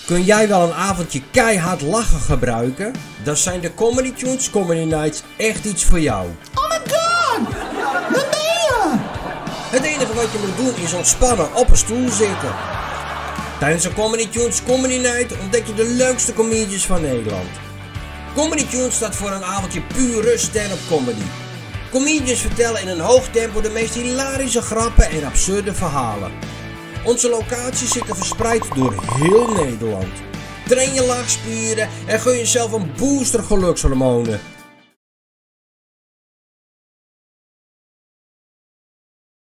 Kun jij wel een avondje keihard lachen gebruiken? Dan zijn de Comedy Tunes Comedy Nights echt iets voor jou. Oh my god! Wat ben je? Het enige wat je moet doen is ontspannen op een stoel zitten. Tijdens de Comedy Tunes Comedy Night ontdek je de leukste comedians van Nederland. Comedy Tunes staat voor een avondje pure stand-up comedy. Comedians vertellen in een hoog tempo de meest hilarische grappen en absurde verhalen. Onze locaties zitten verspreid door heel Nederland. Train je lachspieren en gun jezelf een booster gelukshormonen.